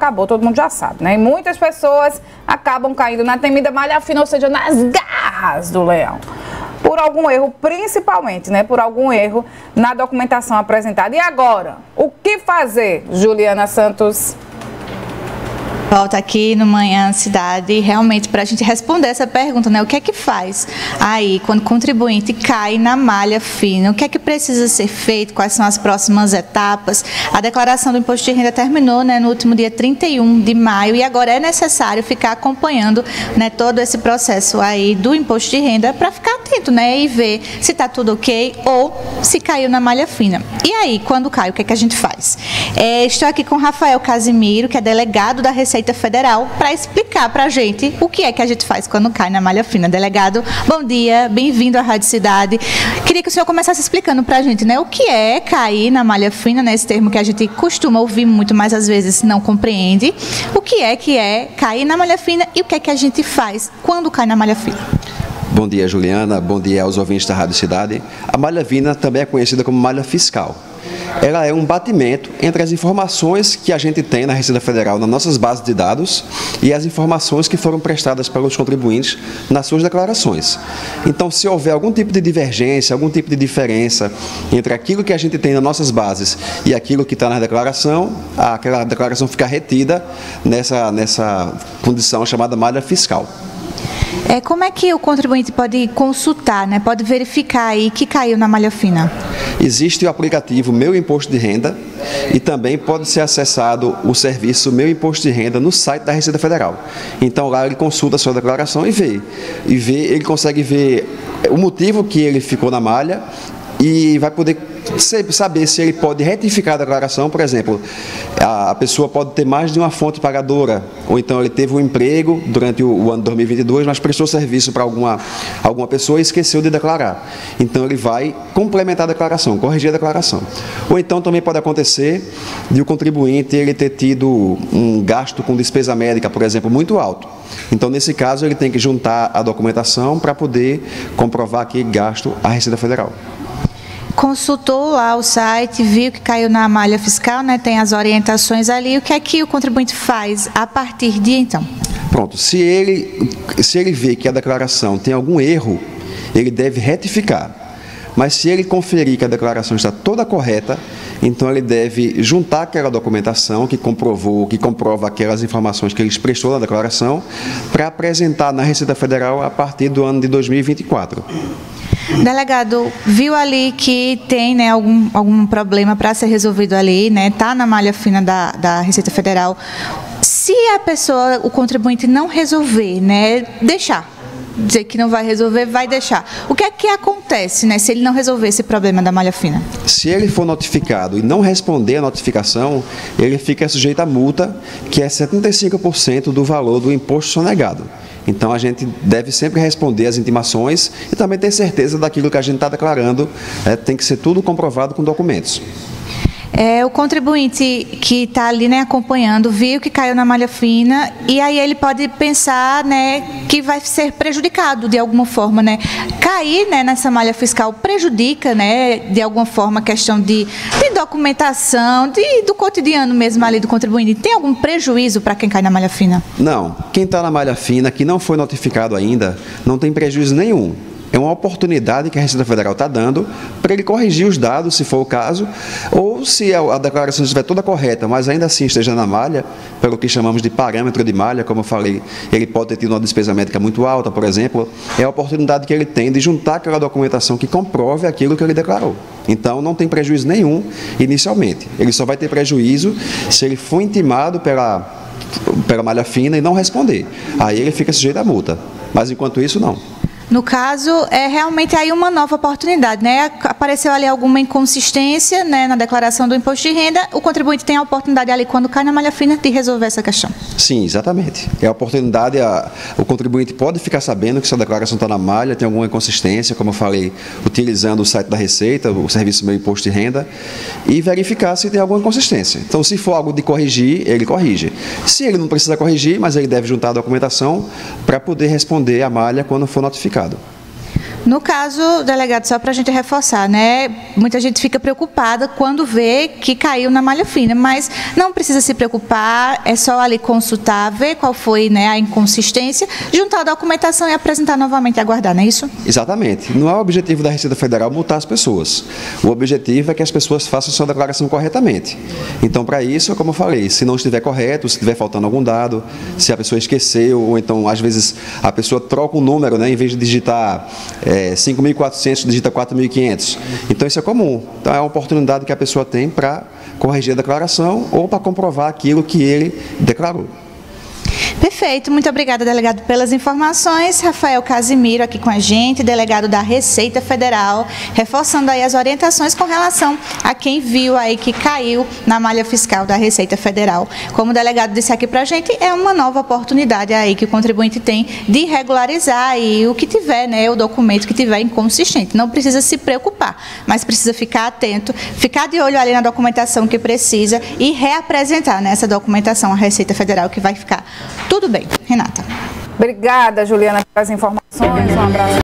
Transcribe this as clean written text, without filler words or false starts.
acabou, todo mundo já sabe, né? E muitas pessoas acabam caindo na temida malha fina, ou seja, nas garras do leão. Por algum erro, principalmente, né? Por algum erro na documentação apresentada. E agora, o que fazer, Juliana Santos? Volta aqui no Manhã Cidade, realmente, para a gente responder essa pergunta, né? O que é que faz aí, quando o contribuinte cai na malha fina? O que é que precisa ser feito? Quais são as próximas etapas? A declaração do imposto de renda terminou, né, no último dia 31 de maio e agora é necessário ficar acompanhando, né, todo esse processo aí do imposto de renda para ficar atento, né, e ver se está tudo ok ou se caiu na malha fina. E aí, quando cai, o que é que a gente faz? Estou aqui com Rafael Casimiro, que é delegado da Receita Federal, para explicar para a gente o que é que a gente faz quando cai na malha fina. Delegado, bom dia, bem-vindo à Rádio Cidade. Queria que o senhor começasse explicando para a gente, né, o que é cair na malha fina, né, esse termo que a gente costuma ouvir muito, mas às vezes não compreende. O que é cair na malha fina e o que é que a gente faz quando cai na malha fina? Bom dia, Juliana. Bom dia aos ouvintes da Rádio Cidade. A malha fina também é conhecida como malha fiscal. Ela é um batimento entre as informações que a gente tem na Receita Federal, nas nossas bases de dados, e as informações que foram prestadas pelos contribuintes nas suas declarações. Então, se houver algum tipo de divergência, algum tipo de diferença entre aquilo que a gente tem nas nossas bases e aquilo que está na declaração, aquela declaração fica retida nessa condição chamada malha fiscal. Como é que o contribuinte pode consultar, né? Pode verificar aí que caiu na malha fina? Existe o aplicativo Meu Imposto de Renda e também pode ser acessado o serviço Meu Imposto de Renda no site da Receita Federal. Então lá ele consulta a sua declaração e vê. Ele consegue ver o motivo que ele ficou na malha e vai poder saber se ele pode retificar a declaração. Por exemplo, a pessoa pode ter mais de uma fonte pagadora, ou então ele teve um emprego durante o ano de 2022, mas prestou serviço para alguma pessoa e esqueceu de declarar. Então ele vai complementar a declaração, corrigir a declaração. Ou então também pode acontecer de o contribuinte ele ter tido um gasto com despesa médica, por exemplo, muito alto. Então, nesse caso, ele tem que juntar a documentação para poder comprovar aquele gasto à Receita Federal. Consultou lá o site, viu que caiu na malha fiscal, né? Tem as orientações ali. O que é que o contribuinte faz a partir de então? Pronto, se ele vê que a declaração tem algum erro, ele deve retificar. Mas se ele conferir que a declaração está toda correta, então ele deve juntar aquela documentação que comprova aquelas informações que ele expressou na declaração para apresentar na Receita Federal a partir do ano de 2024. Delegado, viu ali que tem, né, algum problema para ser resolvido ali, né? Está na malha fina da Receita Federal. Se o contribuinte não resolver, né, dizer que não vai resolver, vai deixar. O que é que acontece, né, se ele não resolver esse problema da malha fina? Se ele for notificado e não responder a notificação, ele fica sujeito a multa, que é 75% do valor do imposto sonegado. Então, a gente deve sempre responder às intimações e também ter certeza daquilo que a gente está declarando. Tem que ser tudo comprovado com documentos. O contribuinte que está ali, né, acompanhando, viu que caiu na malha fina e aí ele pode pensar, né, que vai ser prejudicado de alguma forma, né? Cair, né, nessa malha fiscal prejudica, né, de alguma forma a questão de documentação, do cotidiano mesmo ali do contribuinte. Tem algum prejuízo para quem cai na malha fina? Não. Quem está na malha fina, que não foi notificado ainda, não tem prejuízo nenhum. É uma oportunidade que a Receita Federal está dando para ele corrigir os dados, se for o caso, ou se a declaração estiver toda correta, mas ainda assim esteja na malha, pelo que chamamos de parâmetro de malha, como eu falei, ele pode ter tido uma despesa médica muito alta, por exemplo, é a oportunidade que ele tem de juntar aquela documentação que comprove aquilo que ele declarou. Então, não tem prejuízo nenhum inicialmente. Ele só vai ter prejuízo se ele for intimado pela malha fina e não responder. Aí ele fica sujeito à multa. Mas, enquanto isso, não. No caso, é realmente aí uma nova oportunidade, né? Apareceu ali alguma inconsistência, né, na declaração do imposto de renda, o contribuinte tem a oportunidade ali, quando cai na malha fina, de resolver essa questão. Sim, exatamente. É a oportunidade, o contribuinte pode ficar sabendo que sua declaração está na malha, tem alguma inconsistência, como eu falei, utilizando o site da Receita, o serviço Meu Imposto de Renda, e verificar se tem alguma inconsistência. Então, se for algo de corrigir, ele corrige. Se ele não precisa corrigir, mas ele deve juntar a documentação para poder responder à malha quando for notificado. No caso, delegado, só para a gente reforçar, né? Muita gente fica preocupada quando vê que caiu na malha fina, mas não precisa se preocupar, é só ali consultar, ver qual foi, né, a inconsistência, juntar a documentação e apresentar novamente e aguardar, não é isso? Exatamente. Não é o objetivo da Receita Federal multar as pessoas. O objetivo é que as pessoas façam sua declaração corretamente. Então, para isso, como eu falei, se não estiver correto, se estiver faltando algum dado, se a pessoa esqueceu, ou então, às vezes, a pessoa troca um número, né, em vez de digitar 5.400, digita 4.500. Então, isso é comum. Então, é uma oportunidade que a pessoa tem para corrigir a declaração ou para comprovar aquilo que ele declarou. Perfeito, muito obrigada, delegado, pelas informações. Rafael Casimiro aqui com a gente, delegado da Receita Federal, reforçando aí as orientações com relação a quem viu aí que caiu na malha fiscal da Receita Federal. Como o delegado disse aqui pra gente, é uma nova oportunidade aí que o contribuinte tem de regularizar aí o que tiver, né, o documento que tiver inconsistente. Não precisa se preocupar, mas precisa ficar atento, ficar de olho ali na documentação que precisa e reapresentar nessa documentação à Receita Federal, que vai ficar tudo bem. Renata. Obrigada, Juliana, pelas informações. Um abraço.